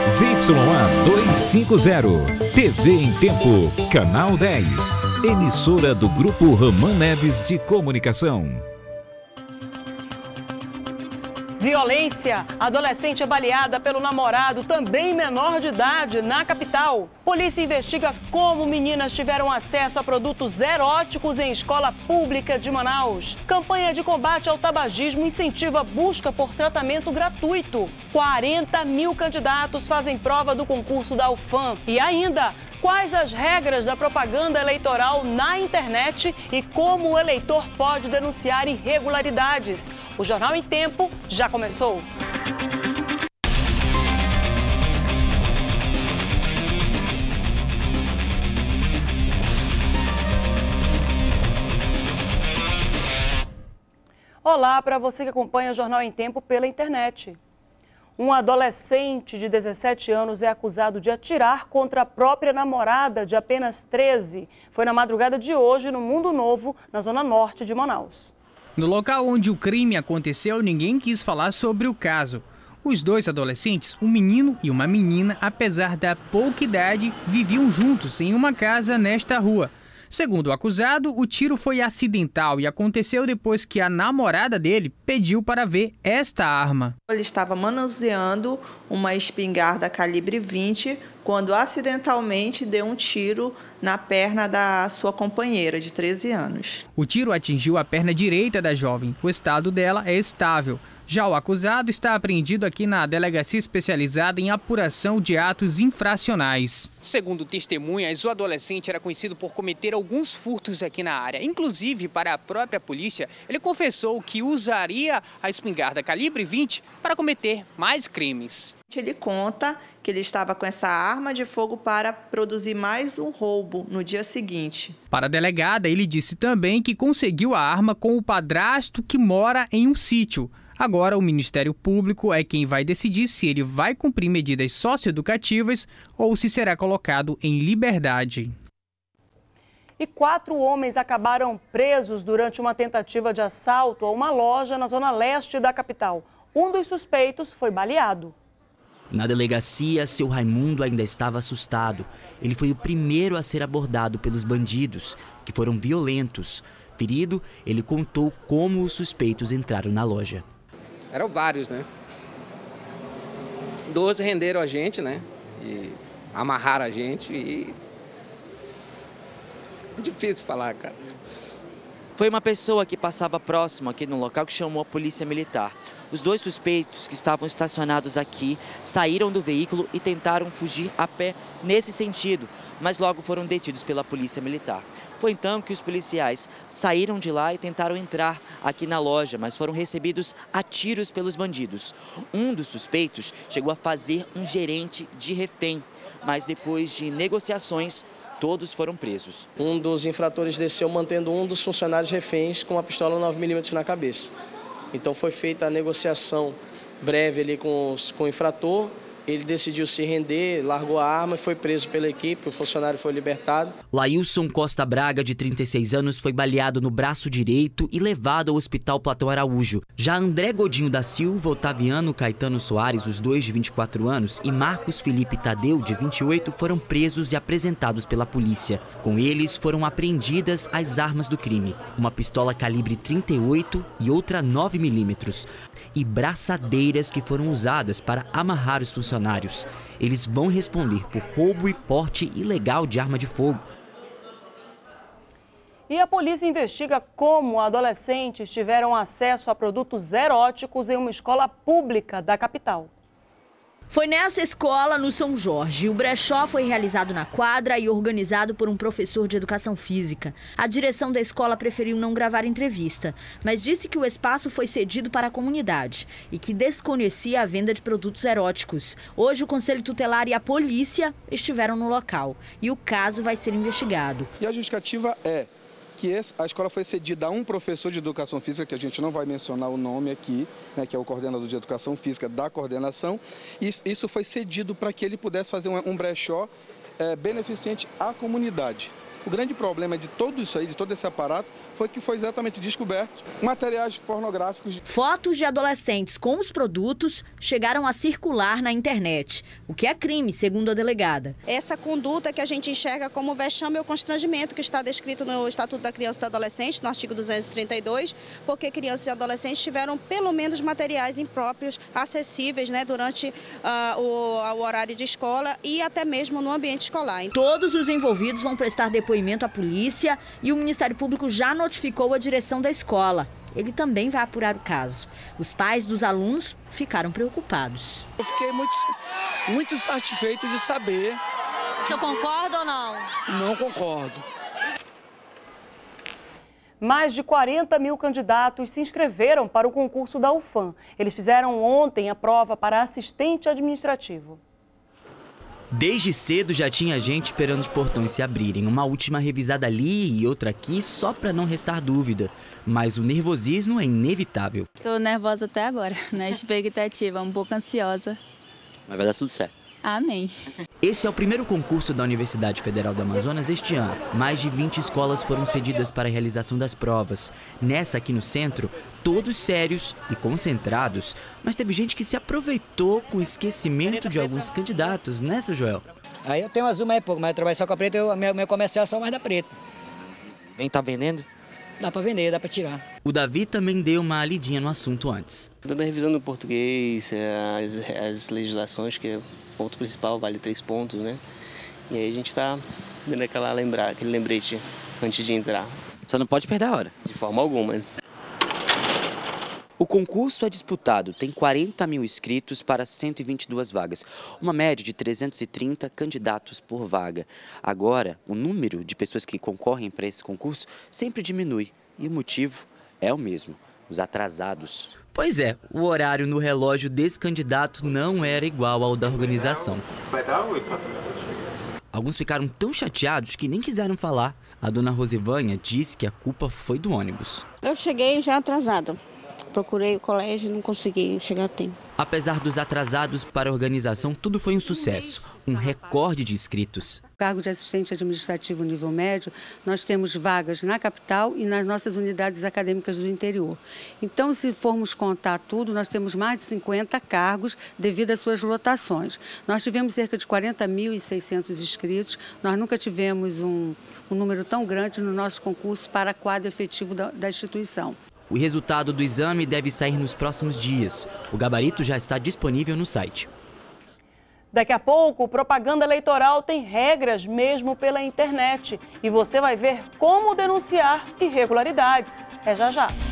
ZYA 250, TV em Tempo, Canal 10, emissora do Grupo Ramã Neves de Comunicação. Violência. Adolescente é baleada pelo namorado, também menor de idade, na capital. Polícia investiga como meninas tiveram acesso a produtos eróticos em escola pública de Manaus. Campanha de combate ao tabagismo incentiva a busca por tratamento gratuito. 40 mil candidatos fazem prova do concurso da UFAM. E ainda, quais as regras da propaganda eleitoral na internet e como o eleitor pode denunciar irregularidades? O Jornal em Tempo já começou. Olá para você que acompanha o Jornal em Tempo pela internet. Um adolescente de 17 anos é acusado de atirar contra a própria namorada de apenas 13. Foi na madrugada de hoje no Mundo Novo, na zona norte de Manaus. No local onde o crime aconteceu, ninguém quis falar sobre o caso. Os dois adolescentes, um menino e uma menina, apesar da pouca idade, viviam juntos em uma casa nesta rua. Segundo o acusado, o tiro foi acidental e aconteceu depois que a namorada dele pediu para ver esta arma. Ele estava manuseando uma espingarda calibre 20 quando acidentalmente deu um tiro na perna da sua companheira de 13 anos. O tiro atingiu a perna direita da jovem. O estado dela é estável. Já o acusado está apreendido aqui na delegacia especializada em apuração de atos infracionais. Segundo testemunhas, o adolescente era conhecido por cometer alguns furtos aqui na área. Inclusive, para a própria polícia, ele confessou que usaria a espingarda calibre 20 para cometer mais crimes. Ele conta que ele estava com essa arma de fogo para produzir mais um roubo no dia seguinte. Para a delegada, ele disse também que conseguiu a arma com o padrasto que mora em um sítio. Agora, o Ministério Público é quem vai decidir se ele vai cumprir medidas socioeducativas ou se será colocado em liberdade. E 4 homens acabaram presos durante uma tentativa de assalto a uma loja na zona leste da capital. Um dos suspeitos foi baleado. Na delegacia, seu Raimundo ainda estava assustado. Ele foi o primeiro a ser abordado pelos bandidos, que foram violentos. Ferido, ele contou como os suspeitos entraram na loja. Eram vários, né? 12 renderam a gente, né? E amarraram a gente e... É difícil falar, cara. Foi uma pessoa que passava próximo aqui no local que chamou a polícia militar. Os 2 suspeitos que estavam estacionados aqui saíram do veículo e tentaram fugir a pé nesse sentido, mas logo foram detidos pela polícia militar. Foi então que os policiais saíram de lá e tentaram entrar aqui na loja, mas foram recebidos a tiros pelos bandidos. Um dos suspeitos chegou a fazer um gerente de refém, mas depois de negociações, todos foram presos. Um dos infratores desceu mantendo um dos funcionários reféns com uma pistola 9mm na cabeça. Então foi feita a negociação breve ali com o infrator. Ele decidiu se render, largou a arma e foi preso pela equipe, o funcionário foi libertado. Lailson Costa Braga, de 36 anos, foi baleado no braço direito e levado ao Hospital Platão Araújo. Já André Godinho da Silva, Otaviano Caetano Soares, os dois de 24 anos, e Marcos Felipe Tadeu, de 28, foram presos e apresentados pela polícia. Com eles foram apreendidas as armas do crime, uma pistola calibre 38 e outra 9mm, e braçadeiras que foram usadas para amarrar os funcionários. Eles vão responder por roubo e porte ilegal de arma de fogo. E a polícia investiga como adolescentes tiveram acesso a produtos eróticos em uma escola pública da capital. Foi nessa escola, no São Jorge. O brechó foi realizado na quadra e organizado por um professor de educação física. A direção da escola preferiu não gravar entrevista, mas disse que o espaço foi cedido para a comunidade e que desconhecia a venda de produtos eróticos. Hoje, o Conselho Tutelar e a polícia estiveram no local e o caso vai ser investigado. E a justificativa é que a escola foi cedida a um professor de educação física, que a gente não vai mencionar o nome aqui, né, que é o coordenador de educação física da coordenação. Isso foi cedido para que ele pudesse fazer um brechó beneficente à comunidade. O grande problema de tudo isso aí, de todo esse aparato, foi que foi exatamente descoberto materiais pornográficos. Fotos de adolescentes com os produtos chegaram a circular na internet, o que é crime, segundo a delegada. Essa conduta que a gente enxerga como vexame ou constrangimento, que está descrito no Estatuto da Criança e do Adolescente, no artigo 232, porque crianças e adolescentes tiveram pelo menos materiais impróprios acessíveis, né, durante o horário de escola e até mesmo no ambiente escolar. Todos os envolvidos vão prestar depoimento à polícia e o Ministério Público já notificou a direção da escola. Ele também vai apurar o caso. Os pais dos alunos ficaram preocupados. Eu fiquei muito satisfeito de saber. O senhor concorda ou não? Não concordo. Mais de 40 mil candidatos se inscreveram para o concurso da UFAM. Eles fizeram ontem a prova para assistente administrativo. Desde cedo já tinha gente esperando os portões se abrirem. Uma última revisada ali e outra aqui, só para não restar dúvida. Mas o nervosismo é inevitável. Estou nervosa até agora, na expectativa, um pouco ansiosa. Mas vai dar tudo certo. Amém. Esse é o primeiro concurso da Universidade Federal do Amazonas este ano. Mais de 20 escolas foram cedidas para a realização das provas. Nessa aqui no centro, todos sérios e concentrados. Mas teve gente que se aproveitou com o esquecimento de alguns candidatos, né, seu Joel? Aí eu tenho azul, mas é pouco, mas eu trabalho só com a preta, meu comercial é só mais da preta. Vem tá vendendo? Dá pra vender, dá pra tirar. O Davi também deu uma lidinha no assunto antes. Dando a revisão no português, as legislações, que é o ponto principal, vale 3 pontos, né? E aí a gente tá dando aquele lembrete antes de entrar. Só não pode perder a hora. De forma alguma. O concurso é disputado, tem 40 mil inscritos para 122 vagas, uma média de 330 candidatos por vaga. Agora, o número de pessoas que concorrem para esse concurso sempre diminui e o motivo é o mesmo, os atrasados. Pois é, o horário no relógio desse candidato não era igual ao da organização. Vai dar 8. Alguns ficaram tão chateados que nem quiseram falar. A dona Rosivânia disse que a culpa foi do ônibus. Eu cheguei já atrasada. Procurei o colégio e não consegui chegar a tempo. Apesar dos atrasados para a organização, tudo foi um sucesso, um recorde de inscritos. Cargo de assistente administrativo nível médio, nós temos vagas na capital e nas nossas unidades acadêmicas do interior. Então, se formos contar tudo, nós temos mais de 50 cargos devido às suas lotações. Nós tivemos cerca de 40.600 inscritos, nós nunca tivemos um número tão grande no nosso concurso para quadro efetivo da instituição. O resultado do exame deve sair nos próximos dias. O gabarito já está disponível no site. Daqui a pouco, propaganda eleitoral tem regras mesmo pela internet. E você vai ver como denunciar irregularidades. É já já.